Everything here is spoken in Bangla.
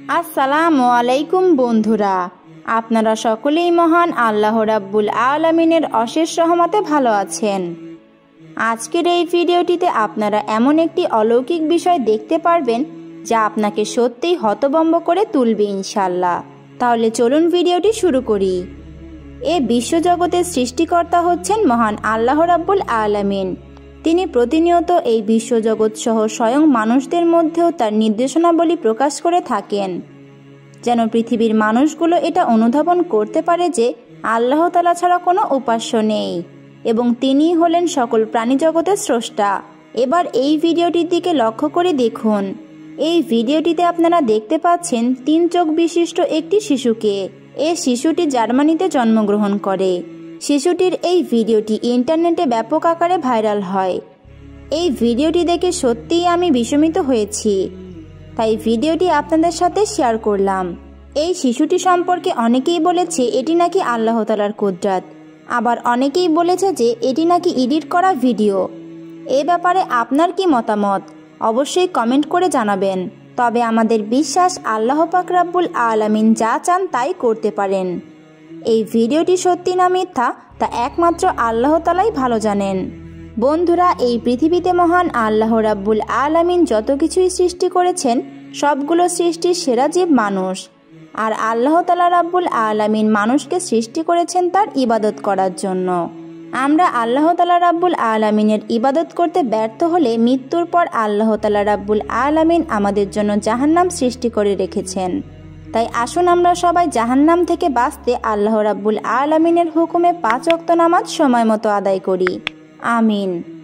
আসসালামু আলাইকুম বন্ধুরা, আপনারা সকলেই মহান আল্লাহ রাব্বুল আলামিনের অশেষ রহমতে ভালো আছেন। আজকের এই ভিডিওটিতে আপনারা এমন একটি অলৌকিক বিষয় দেখতে পারবেন যা আপনাকে সত্যিই হতভম্ব করে তুলবে ইনশাআল্লাহ। তাহলে চলুন ভিডিওটি শুরু করি। এই বিশ্বজগতের সৃষ্টিকর্তা হচ্ছেন মহান আল্লাহ রাব্বুল আলামিন। তিনি প্রতিনিয়ত এই বিশ্বজগৎ সহ স্বয়ং মানুষদের মধ্যেও তার নির্দেশনাবলী প্রকাশ করে থাকেন, যেন পৃথিবীর মানুষগুলো এটা অনুধাবন করতে পারে যে আল্লাহ তাআলা ছাড়া কোনো উপাস্য নেই এবং তিনিই হলেন সকল প্রাণীজগতের স্রষ্টা। এবার এই ভিডিওটির দিকে লক্ষ্য করে দেখুন। এই ভিডিওটিতে আপনারা দেখতে পাচ্ছেন 3 চোখ বিশিষ্ট একটি শিশুকে। এই শিশুটি জার্মানিতে জন্মগ্রহণ করে। শিশুটির এই ভিডিওটি ইন্টারনেটে ব্যাপক আকারে ভাইরাল হয়। এই ভিডিওটি দেখে সত্যিই আমি বিস্মিত হয়েছি, তাই ভিডিওটি আপনাদের সাথে শেয়ার করলাম। এই শিশুটি সম্পর্কে অনেকেই বলেছে এটি নাকি আল্লাহ তাআলার কুদরত, আবার অনেকেই বলেছে যে এটি নাকি এডিট করা ভিডিও। এ ব্যাপারে আপনার কি মতামত অবশ্যই কমেন্ট করে জানাবেন। তবে আমাদের বিশ্বাস আল্লাহ পাক রাব্বুল আলামিন যা চান তাই করতে পারেন। এই ভিডিওটি সত্যি না মিথ্যা তা একমাত্র আল্লাহ তাআলাই ভালো জানেন। বন্ধুরা, এই পৃথিবীতে মহান আল্লাহ রাব্বুল আলামিন যত কিছুই সৃষ্টি করেছেন সবগুলো সৃষ্টির সেরা জীব মানুষ। আর আল্লাহ তাআলা রাব্বুল আলামিন মানুষকে সৃষ্টি করেছেন তার ইবাদত করার জন্য। আমরা আল্লাহ তাআলা রাব্বুল আলামিনের ইবাদত করতে ব্যর্থ হলে মৃত্যুর পর আল্লাহ তাআলা রাব্বুল আলামিন আমাদের জন্য জাহান্নাম সৃষ্টি করে রেখেছেন। তাই আসুন আমরা সবাই জাহান্নাম থেকে বাঁচতে আল্লাহ রাব্বুল আলামিনের হুকুমে 5 ওয়াক্ত নামাজ সময় মতো আদায় করি। আমিন।